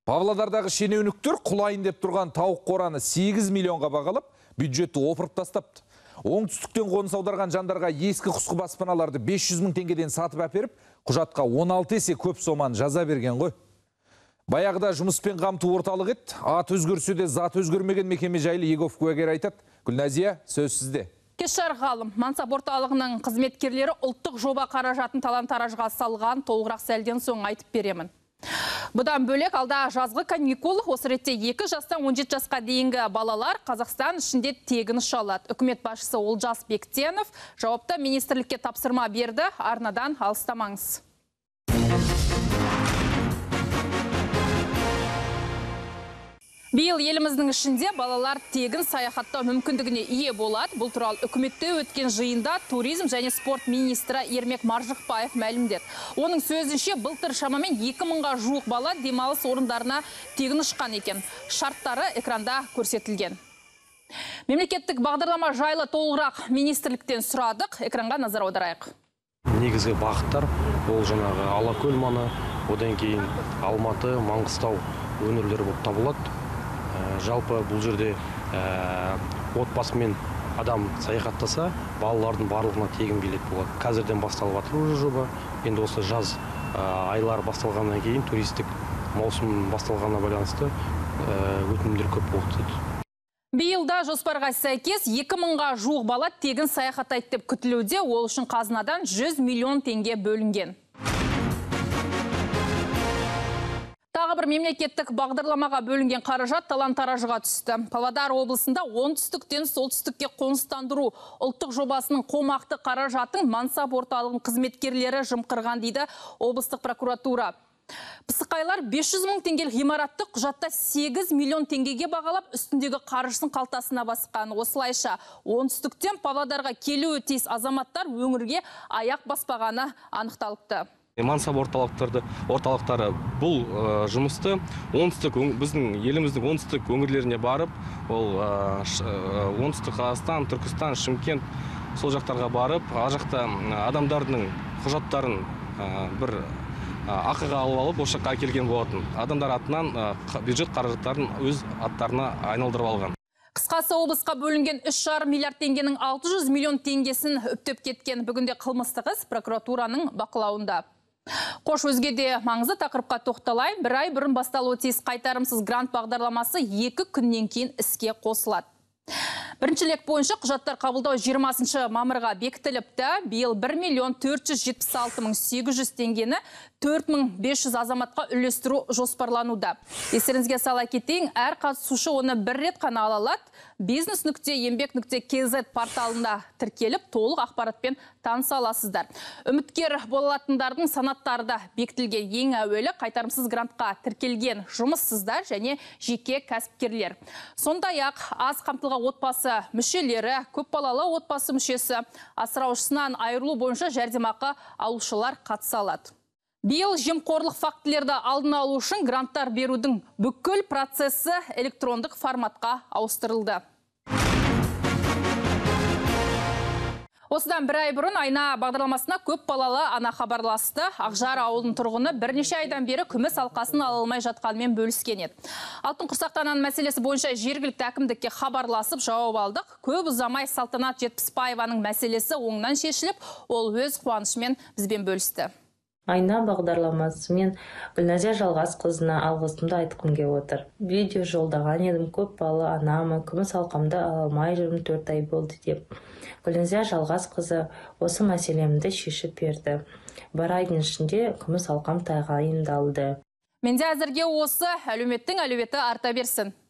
Павлодардағы шенеуніктер құлайын деп тұрған тауық қораны 8 миллионға бағалап, бюджетті опырып тастапты. Оңтүстіктен қоныс аударған жандарға ескі құсқы баспаналарды 500 мың теңгеден сатып әперіп, құжатқа 16 есе көп соманы жаза берген ғой. Баяғыда жұмыспен қамту орталық ет, ат өзгерсе де зат өзгермеген мекеме жайлы Егов куәгер айтады. Гүлназия, сөз сізде. Кешар ғалым, Мансап орталығының қызметкерлері ұлттық жоба қаражатын талан-таражға салған, толығырақ сәлден соң айтып беремін. Бұдан бөлек алда жазғы каникул, осы ретте 2 жастан 17 жасқа дейінгі балалар Қазақстан ішінде тегін ұша алады. Үкімет басшысы Олжас Бектенов жауапты министрлікке тапсырма берді, арнадан алыстамаңыз. Биыл еліміздің ішінде балалар тегін саяхаттау мүмкіндігіне ие болады. Бұл туралы үкіметте өткен жиында туризм және спорт министрі Ермек Маржықпаев мәлімдеді. Оның сөзінше былтыр шамамен 2000-ға жуық бала демалыс орындарына тегін ұшқан екен. Шарттары экранда көрсетілген. Мемлекеттік бағдарлама жайлы толығырақ министрліктен сұрадық. Экранға назар аударайық. Негізгі бағыттар ол жаңағы Алакөл маңы, одан кейін Алматы, Маңғыстау өңірлері болып табылады. Жалпы бұл жерде отбасымен адам саяхаттаса, балалардың барлығына тегін билет болады. Қазірден басталып жатыр жоба. Енді осы жаз айлар басталғаннан кейін туристік маусым басталғанына байланысты өтінімдер көп болды. Биылда жоспарға сәйкес 2000-ға жуық бала тегін саяхаттайды деп күтілуде, ол үшін қазынадан 100 миллион теңге бөлінген. Тағы бір мемлекеттік бағдарламаға бөлінген қаражат талан-таражға түсті. Павлодар облысында оңтүстіктен солтүстікке қоныстандыру ұлттық жобасының қомақты қаражатын Мансап орталығының қызметкерлері жымқырған дейді облыстық прокуратура. Пысықайлар 500 мың теңгелік ғимаратты құжатта 8 миллион теңгеге бағалап, үстіндегі қаржысын қалтасына басқан. Осылайша оңтүстіктен Павлодарға келуі тиіс азаматтар өңірге аяқ баспағаны анықталыпты. Мансап орталықтары бұл жұмысты біздің еліміздің оңтүстік өңірлеріне барып, ол оңтүстік Қазақстан, Түркістан, Шымкент сол жақтарға барып, ар жақта адамдардың құжаттарын бір ақыға алып, осы жаққа келген болатын. Адамдар атынан бюджет қаражаттарын өз аттарына айналдырып алған. Қысқасы облысқа бөлінген 3,5 миллиард теңгенің 600 миллион теңгесін үптеп кеткен. Бүгінде қылмыстық іс прокуратураның бақылауында. Қош, өзге де маңызды тақырыпқа тоқталай. Бір ай бұрын басталуы тиіс қайтарымсыз грант бағдарламасы 2 күннен кейін іске қосылады. Біріншілік бойынша құжаттар қабылдау 20 мамырға бекітіліпті. Биыл 1,476,800 теңгені 4,500 азаматқа үлестіру жоспарлануда. Естеріңізге сала кетейін, әр қатысушы оны бір рет қана ала алады. Business.еңбек.kz порталында тіркеліп, толық ақпаратпен таныса аласыздар. Үміткер болатындардың санаттары да бекітілген. Ең әуелі қайтарымсыз грантқа тіркелген жұмыссыздар және жеке кәсіпкерлер. Сондай-ақ аз қамтылған отбасы мүшелері, көпбалалы отбасы мүшесі, асыраушысынан айырылу бойынша жәрдемақы алушылар қатыса алады. Биыл жемқорлық фактілерді алдын алу үшін гранттар берудің бүкіл процесі электрондық форматқа ауыстырылды. Осыдан бір ай бұрын айна бағдарламасына көп балалы ана хабарласты. Ақжар ауылының тұрғыны бірнеше айдан бері күміс алқасын ала алмай жатқанымен бөліскен еді. Алтын құрсақтан мәселесі бойынша жергілікті әкімдікке хабарласып жауап алдық. Көп ұзамай Салтанат Жетпісбаеваның мәселесі оңынан шешіліп, ол өз қуанышымен бізбен бөлісті. Айна бағдарламасымен Гүлназия Жалғасқызына алғысымды айтқым келіп отыр. Видео жолдаған едім, көп балалы анамын, күміс алқамды ала алмай жүрмін, 4 ай болды деп. Гүлназия Жалғасқызы осы мәселемді шешіп берді. Бір айдың ішінде күміс алқам тағайындалды. Менде әзірге осы, әлеуметтің әлеуеті арта берсін.